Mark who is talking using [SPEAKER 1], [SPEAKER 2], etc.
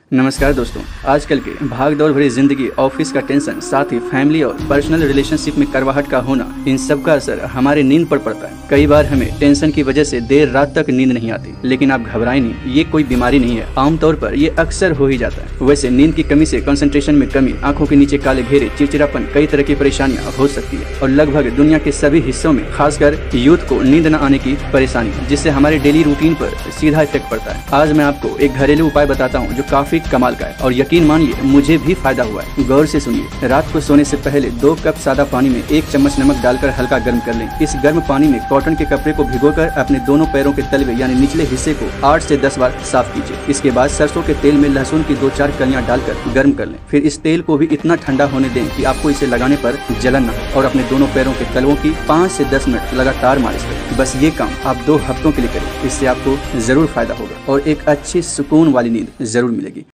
[SPEAKER 1] नमस्कार दोस्तों, आजकल के भागदौड़ भरी जिंदगी, ऑफिस का टेंशन, साथ ही फैमिली और पर्सनल रिलेशनशिप में करवाहट का होना, इन सब का असर हमारे नींद पर पड़ता है। कई बार हमें टेंशन की वजह से देर रात तक नींद नहीं आती, लेकिन आप घबराएं नहीं, ये कोई बीमारी नहीं है। आमतौर पर ये अक्सर हो ही जाता है। वैसे नींद की कमी से कंसंट्रेशन में कमी, आंखों के नीचे काले घेरे, चिड़चिड़ापन, कई तरह की परेशानियां हो सकती है और लगभग दुनिया के सभी हिस्सों में, खासकर यूथ को नींद न आने की परेशानी, जिससे हमारे डेली रूटीन पर सीधा इफेक्ट पड़ता है। आज मैं आपको एक घरेलू उपाय बताता हूँ जो काफी कमाल का है और यकीन मानिए मुझे भी फायदा हुआ है। गौर से सुनिए। रात को सोने से पहले 2 कप सादा पानी में 1 चम्मच नमक डालकर हल्का गर्म कर लें। इस गर्म पानी में कॉटन के कपड़े को भिगोकर अपने दोनों पैरों के तलवे यानी निचले हिस्से को 8 से 10 बार साफ कीजिए। इसके बाद सरसों के तेल में लहसुन की 2-4 कलियां डालकर गर्म कर लें। फिर इस तेल को भी इतना ठंडा होने दें कि आपको इसे लगाने पर जलन न हो और अपने दोनों पैरों के तलवों की 5 से 10 मिनट लगातार मालिश करें। बस ये काम आप 2 हफ्तों के लिए करें। इससे आपको जरूर फायदा होगा और एक अच्छी सुकून वाली नींद जरूर मिलेगी।